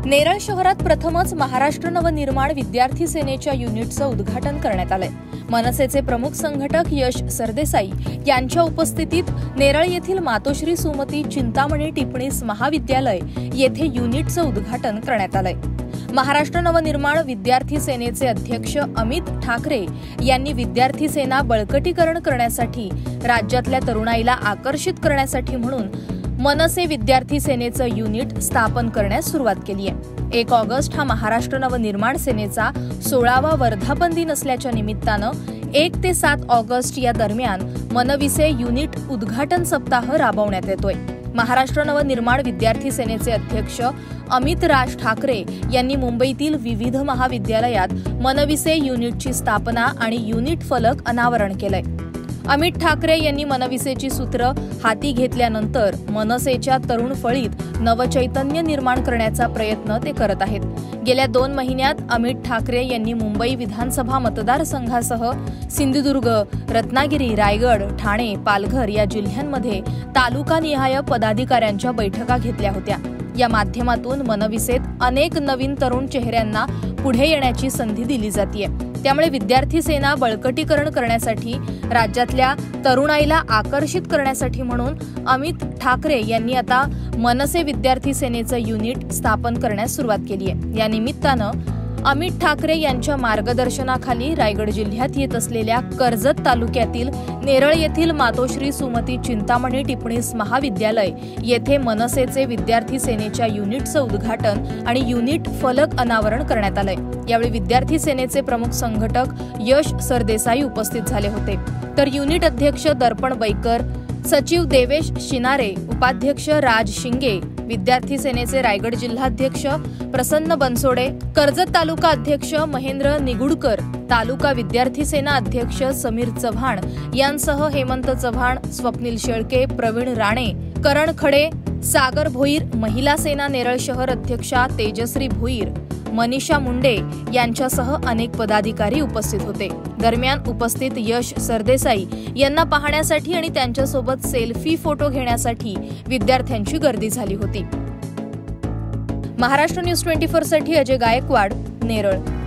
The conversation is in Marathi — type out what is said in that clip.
नेरळ शहरात प्रथमच महाराष्ट्र नवनिर्माण विद्यार्थी सेनेच्या युनिटचं उद्घाटन करण्यात आलंय। मनसेचे प्रमुख संघटक यश सरदेसाई यांच्या उपस्थितीत नेरळ येथील मातोश्री सुमती चिंतामणी टिपणीस महाविद्यालय येथे युनिटचं उद्घाटन करण्यात आलंय। महाराष्ट्र नवनिर्माण विद्यार्थी सेनेचे अध्यक्ष अमित ठाकरे यांनी विद्यार्थी सेना बळकटीकरण करण्यासाठी राज्यातल्या तरुणाईला आकर्षित करण्यासाठी म्हणून मनसे विद्यार्थी सेनेचं युनिट स्थापन करण्यास सुरुवात केली आहे। 1 ऑगस्ट हा महाराष्ट्र नवनिर्माण सेनेचा 16वा वर्धापन दिन असल्याच्या निमित्तानं 1 ते 7 ऑगस्ट या दरम्यान मनविसे युनिट उद्घाटन सप्ताह राबवण्यात येतोय। महाराष्ट्र नवनिर्माण विद्यार्थी सेनेचे अध्यक्ष अमित राज ठाकरे यांनी मुंबईतील विविध महाविद्यालयात मनविसे युनिटची स्थापना आणि युनिट फलक अनावरण केलंय। अमित ठाकरे यांनी मनविसेची सूत्र हाती घेतल्यानंतर मनसेच्या तरुण फळीत नवचैतन्य निर्माण करण्याचा प्रयत्न ते करत आहेत। गेल्या 2 महिन्यात अमित ठाकरे यांनी मुंबई विधानसभा मतदारसंघासह सिंधुदुर्ग, रत्नागिरी, रायगड, ठाणे, पालघर या जिल्ह्यांमध्ये तालुकानिहाय पदाधिकाऱ्यांच्या बैठका घेतल्या होत्या। या माध्यमातून मनविसेत अनेक नवीन तरुण चेहऱ्यांना पुढे येण्याची संधी दिली जाते। त्यामुळे विद्यार्थी सेना बळकटीकरण करण्यासाठी राज्यातल्या तरुणाईला आकर्षित करण्यासाठी म्हणून अमित ठाकरे यांनी आता मनसे विद्यार्थी सेनेचं युनिट स्थापन करण्यास सुरुवात केली आहे। या निमित्तानं अमित ठाकरे यांच्या मार्गदर्शनाखाली रायगड जिल्ह्यात येत असलेल्या कर्जत तालुक्यातील नेरळ येथील मातोश्री सुमती चिंतामणी टिपणीस महाविद्यालय येथे मनसेचे विद्यार्थी सेनेच्या युनिटचं उद्घाटन आणि युनिट फलक अनावरण करण्यात आलंय। यावेळी विद्यार्थी सेनेचे प्रमुख संघटक यश सरदेसाई उपस्थित झाले होते, तर युनिट अध्यक्ष दर्पण बैकर, सचिव देवेश शिनारे, उपाध्यक्ष राज शिंगे, विद्यार्थी सेनेचे रायगड जिल्हाध्यक्ष प्रसन्न बनसोडे, कर्जत तालुका अध्यक्ष महेंद्र निगुडकर, तालुका विद्यार्थी सेना अध्यक्ष समीर चव्हाण यांसह हेमंत चव्हाण, स्वप्नील शेळके, प्रवीण राणे, करण खडे, सागर भोईर, महिला सेना नेरळ शहर अध्यक्षा तेजश्री भोईर, मनीषा मुंडे यांच्यासह अनेक पदाधिकारी उपस्थित होते। दरम्यान उपस्थित यश सरदेसाई यांना पाहण्यासाठी आणि त्यांच्यासोबत सेल्फी फोटो घेण्यासाठी विद्यार्थ्यांची गर्दी झाली होती। महाराष्ट्र न्यूज 24 साठी अजय गायकवाड, नेरळ।